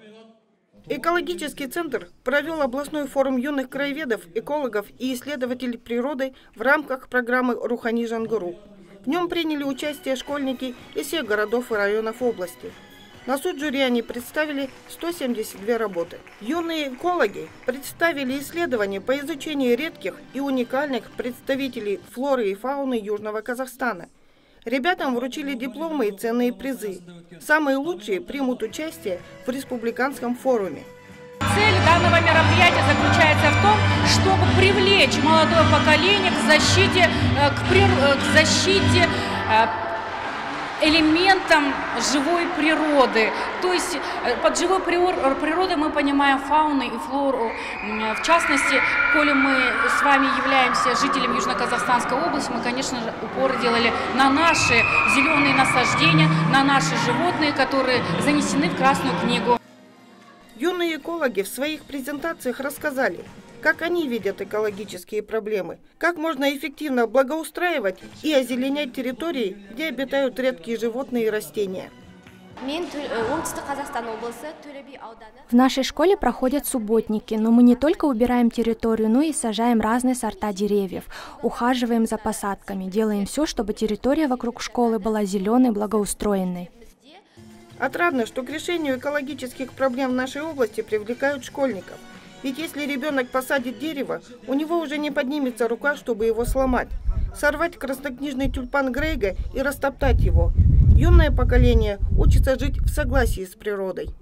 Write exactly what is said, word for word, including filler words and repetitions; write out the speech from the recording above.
Экологический центр провел областной форум юных краеведов, экологов и исследователей природы в рамках программы «Рухани Жангуру». В нем приняли участие школьники из всех городов и районов области. На суд жюри они представили сто семьдесят две работы. Юные экологи представили исследования по изучению редких и уникальных представителей флоры и фауны Южного Казахстана. Ребятам вручили дипломы и ценные призы. Самые лучшие примут участие в республиканском форуме. Цель данного мероприятия заключается в том, чтобы привлечь молодое поколение к защите, к, прир... к защите элементам живой природы. То есть под живой природой мы понимаем фауну и флору. В частности, коли мы с вами являемся жителями Южно-Казахстанской области, мы, конечно же, упор делали на наши зеленые насаждения, на наши животные, которые занесены в Красную книгу. Юные экологи в своих презентациях рассказали, как они видят экологические проблемы, как можно эффективно благоустраивать и озеленять территории, где обитают редкие животные и растения. В нашей школе проходят субботники, но мы не только убираем территорию, но и сажаем разные сорта деревьев, ухаживаем за посадками, делаем все, чтобы территория вокруг школы была зеленой, благоустроенной. Отрадно, что к решению экологических проблем в нашей области привлекают школьников. Ведь если ребенок посадит дерево, у него уже не поднимется рука, чтобы его сломать. Сорвать краснокнижный тюльпан Грейга и растоптать его. Юное поколение учится жить в согласии с природой.